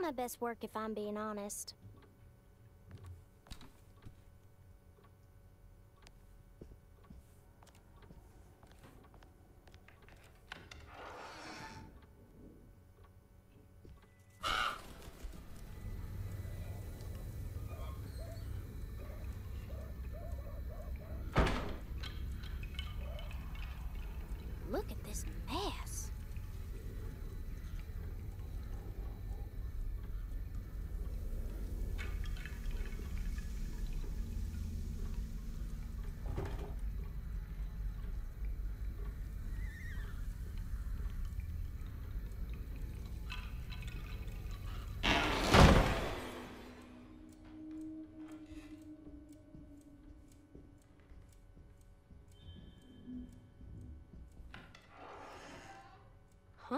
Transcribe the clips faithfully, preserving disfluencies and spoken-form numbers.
my best work if I'm being honest. Look at this mess. Huh?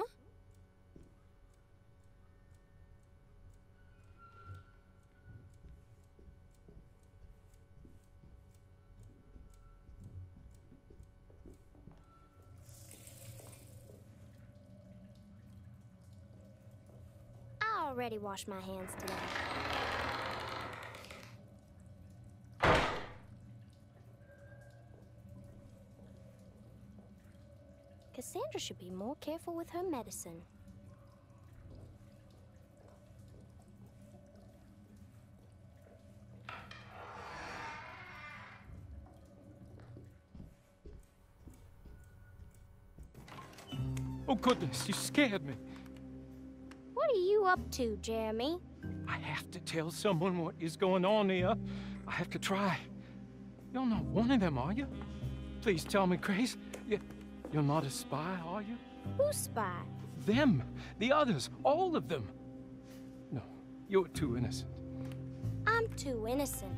I already washed my hands today. Cassandra should be more careful with her medicine. Oh, goodness, you scared me. What are you up to, Jeremy? I have to tell someone what is going on here. I have to try. You're not one of them, are you? Please tell me, Grace. You, you're not a spy, are you? Who's spy? Them. The others. All of them. No, you're too innocent. I'm too innocent.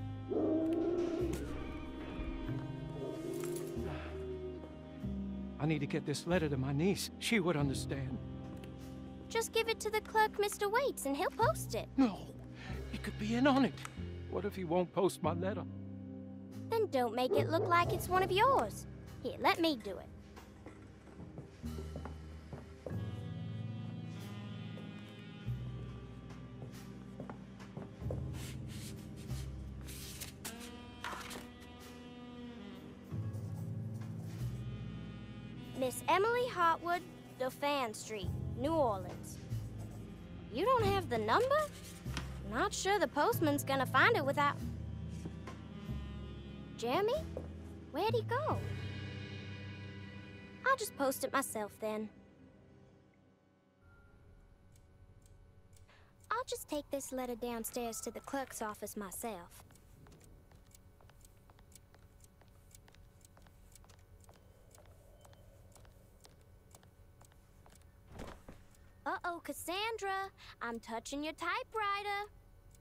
I need to get this letter to my niece. She would understand. Just give it to the clerk, Mister Waits, and he'll post it. No, he could be in on it. What if he won't post my letter? Then don't make it look like it's one of yours. Here, let me do it. Miss Emily Hartwood, Dauphin Street, New Orleans. You don't have the number? Not sure the postman's gonna find it without... Jeremy? Where'd he go? I'll just post it myself then. I'll just take this letter downstairs to the clerk's office myself. Uh-oh, Cassandra. I'm touching your typewriter.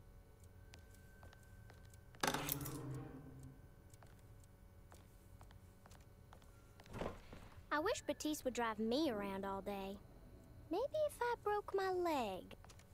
I wish Batiste would drive me around all day. Maybe if I broke my leg.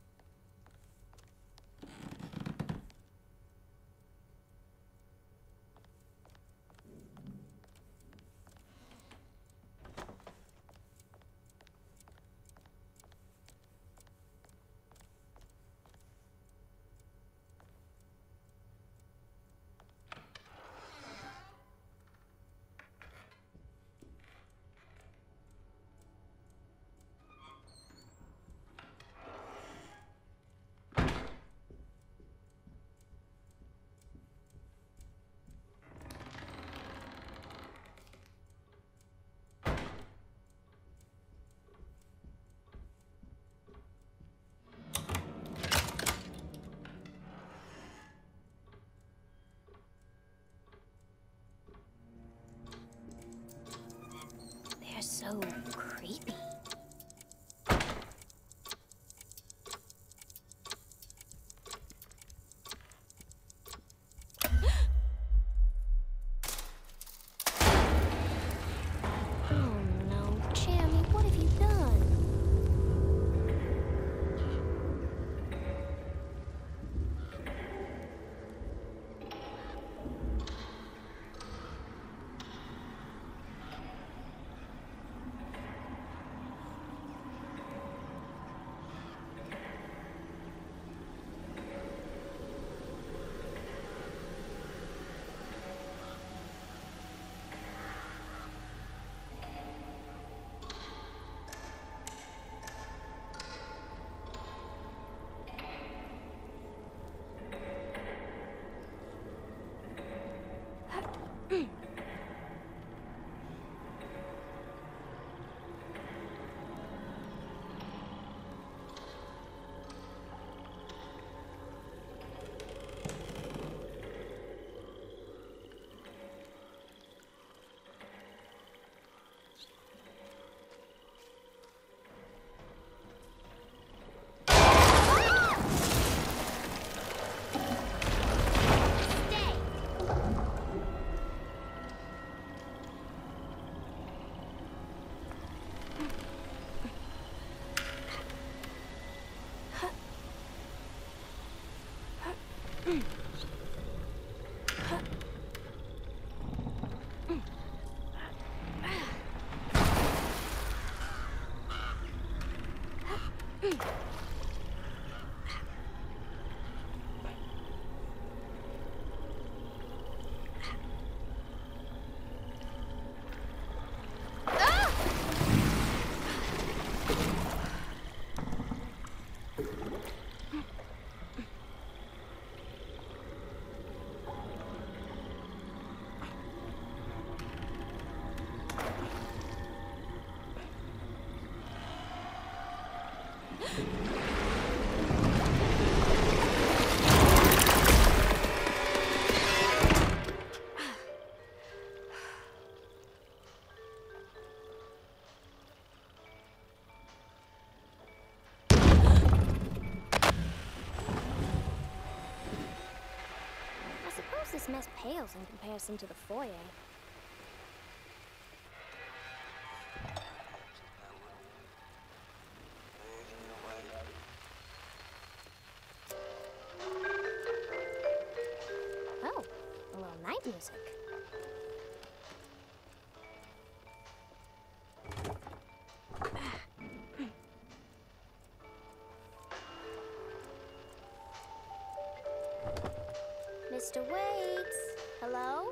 So creepy. Oh no, Jeremy, what have you done? This mess pales in comparison to the foyer. Oh, a little night music. Mister Waits, hello?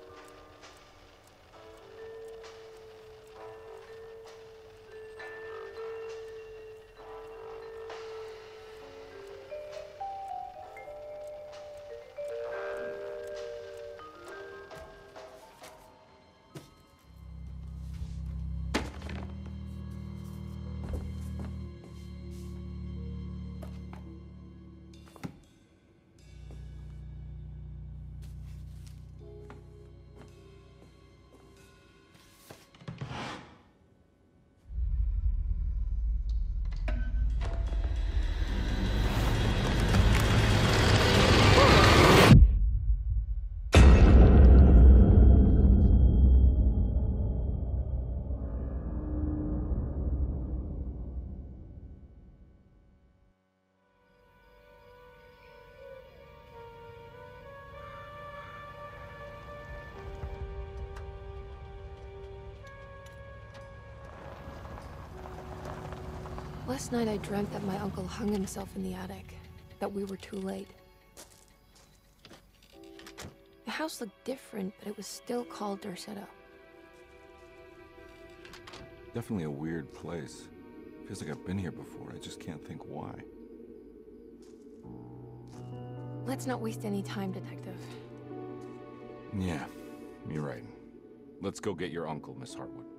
Last night I dreamt that my uncle hung himself in the attic, that we were too late. The house looked different, but it was still called Dercetto. Definitely a weird place. Feels like I've been here before, I just can't think why. Let's not waste any time, Detective. Yeah, you're right. Let's go get your uncle, Miss Hartwood.